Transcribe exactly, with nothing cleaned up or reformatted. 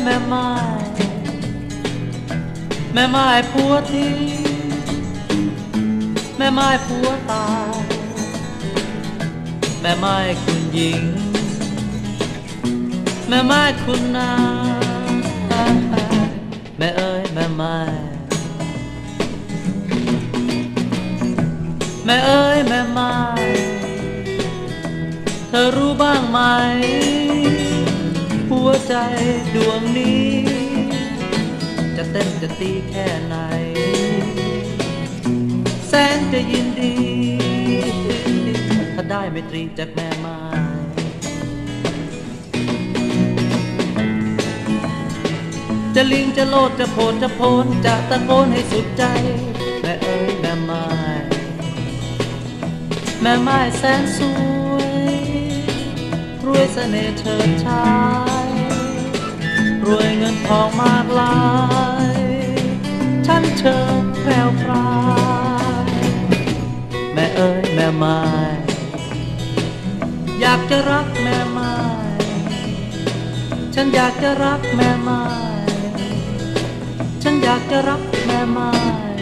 แม่ไม้แม่ไม้ผัวทิ้งแม่ไม้ผัวตายแม่ไม้คุณหญิงแม่ไม้คุณนายแม่เอ้ยแม่ไม้แม่เอ้ยแม่ไม้เธอรู้บ้างไหมหัวใจดวงนี้จะเต้นจะตีแค่ไหนแสนจะยินดีถ้าได้ไมตรีจากแม่ไม้จะลิงจะโลดจะโผล่จะโพนจะตะโกนให้สุดใจแม่เอ้ยแม่ไม้แม่ไม้แสนสวยรวยเสน่ห์เฉิดฉายรวยเงินทองมากลายฉันเชิญแพรวพรายแม่เอ้ยแม่ไม้อยากจะรักแม่ไม้ฉันอยากจะรักแม่ไม้ฉันอยากจะรักแม่ไม้